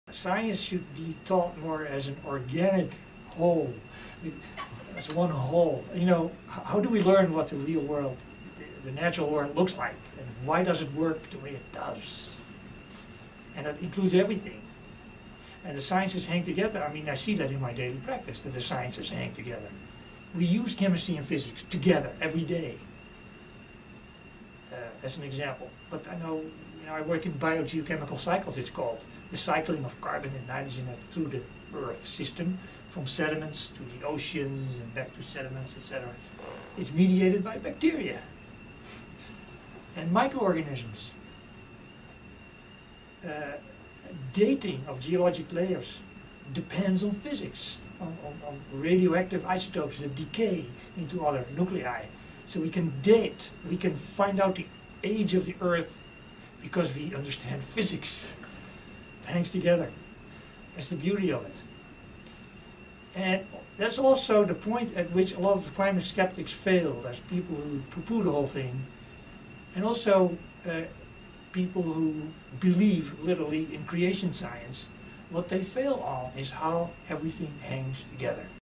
Science should be taught more as an organic whole, as one whole. You know, how do we learn what the real world, the natural world looks like, and why does it work the way it does? And that includes everything. And the sciences hang together. I mean, I see that in my daily practice, that the sciences hang together. We use chemistry and physics together every day, as an example. But I know, I work in biogeochemical cycles, it's called. The cycling of carbon and nitrogen through the Earth system, from sediments to the oceans and back to sediments, etc. It's mediated by bacteria and microorganisms. Dating of geologic layers depends on physics, on radioactive isotopes that decay into other nuclei. So we can date, we can find out the age of the Earth because we understand physics. It hangs together. That's the beauty of it. And that's also the point at which a lot of the climate skeptics fail. There's people who poo-poo the whole thing, and also people who believe literally in creation science. What they fail on is how everything hangs together.